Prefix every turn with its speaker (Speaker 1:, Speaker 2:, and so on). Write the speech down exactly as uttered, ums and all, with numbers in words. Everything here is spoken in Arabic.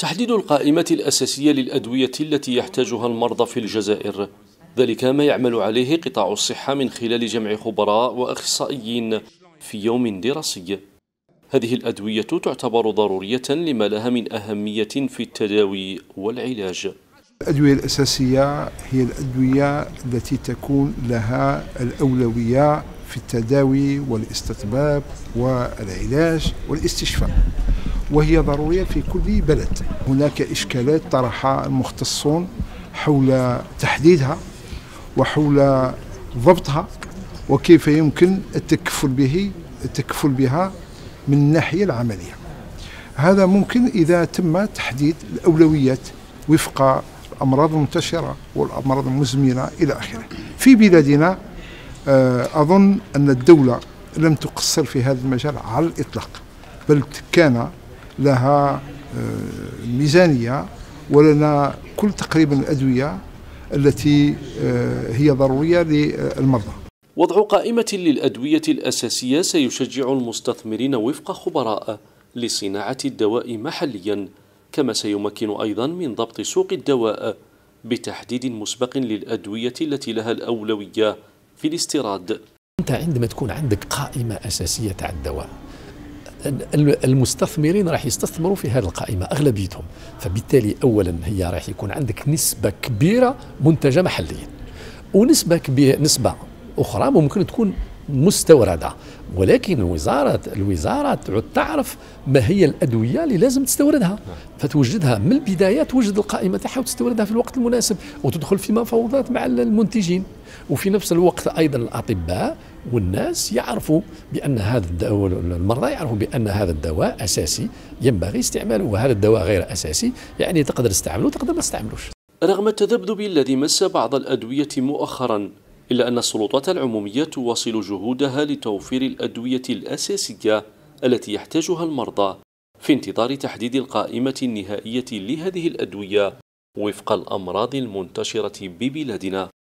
Speaker 1: تحديد القائمة الأساسية للأدوية التي يحتاجها المرضى في الجزائر، ذلك ما يعمل عليه قطاع الصحة من خلال جمع خبراء وأخصائيين في يوم دراسي. هذه الأدوية تعتبر ضرورية لما لها من أهمية في التداوي والعلاج.
Speaker 2: الأدوية الأساسية هي الأدوية التي تكون لها الأولوية في التداوي والاستطباب والعلاج والاستشفاء، وهي ضرورية في كل بلد. هناك إشكالات طرحها المختصون حول تحديدها وحول ضبطها وكيف يمكن التكفل به التكفل بها من الناحية العملية. هذا ممكن إذا تم تحديد الأولويات وفق الأمراض المنتشرة والأمراض المزمنة إلى آخره. في بلادنا أظن أن الدولة لم تقصر في هذا المجال على الإطلاق، بل كان لها ميزانية ولنا كل تقريبا الأدوية التي هي ضرورية للمرضى.
Speaker 1: وضع قائمة للأدوية الأساسية سيشجع المستثمرين وفق خبراء لصناعة الدواء محليا، كما سيمكن أيضا من ضبط سوق الدواء بتحديد مسبق للأدوية التي لها الأولوية في الاستيراد.
Speaker 3: أنت عندما تكون عندك قائمة أساسية تاع الدواء، المستثمرين راح يستثمروا في هذه القائمة أغلبيتهم، فبالتالي أولا هي راح يكون عندك نسبة كبيرة منتجة محليا، ونسبة كبيرة نسبة أخرى ممكن تكون مستوردة، ولكن وزارة الوزارة تعرف ما هي الأدوية اللي لازم تستوردها، فتوجدها من البداية، توجد القائمة تاعها وتستوردها في الوقت المناسب وتدخل في مفاوضات مع المنتجين. وفي نفس الوقت أيضا الأطباء والناس يعرفوا بأن هذا الدواء، المرضى يعرفوا بأن هذا الدواء أساسي ينبغي استعماله، وهذا الدواء غير أساسي يعني تقدر تستعمله وتقدر ما تستعملوش.
Speaker 1: رغم التذبذب الذي مس بعض الأدوية مؤخرا، إلا أن السلطات العمومية تواصل جهودها لتوفير الأدوية الأساسية التي يحتاجها المرضى في انتظار تحديد القائمة النهائية لهذه الأدوية وفق الأمراض المنتشرة ببلادنا.